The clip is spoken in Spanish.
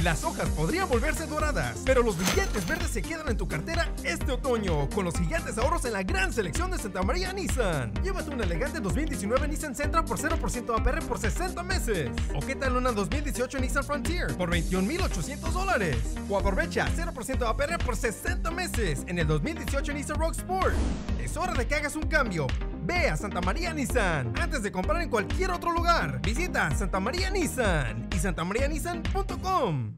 Las hojas podrían volverse doradas, pero los billetes verdes se quedan en tu cartera este otoño con los gigantes ahorros en la gran selección de Santa María Nissan. Llévate una elegante 2019 Nissan Sentra por 0% APR por 60 meses. ¿O qué tal una 2018 Nissan Frontier por $21,800? O aprovecha 0% APR por 60 meses en el 2018 Nissan Rogue Sport. Es hora de que hagas un cambio. Ve a Santa María Nissan antes de comprar en cualquier otro lugar. Visita Santa María Nissan y santamarianissan.com.